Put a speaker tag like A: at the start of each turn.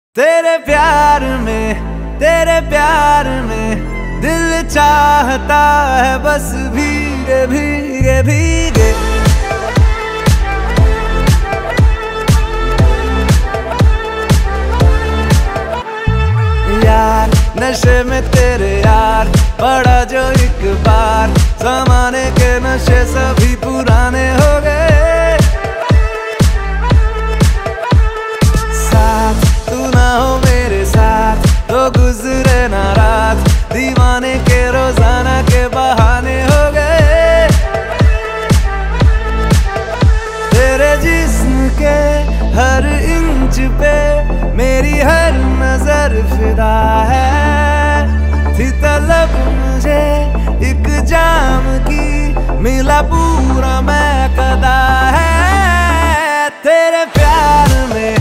A: तेरे प्यार में दिल चाहता है बस भीगे भीगे भीगे। यार नशे में तेरे यार पड़ा जो एक बार, जमाने के नशे सभी पुराने हो गए। साथ तू ना हो मेरे साथ तो गुजरे ना रात, दीवाने के रोजाना के बहाने हो गए। तेरे जिस्म के हर इंच पे मेरी हर नजर फिदा है। थी तलब मुझे एक जाम की, मिला पूरा मैं कदा है। तेरे प्यार में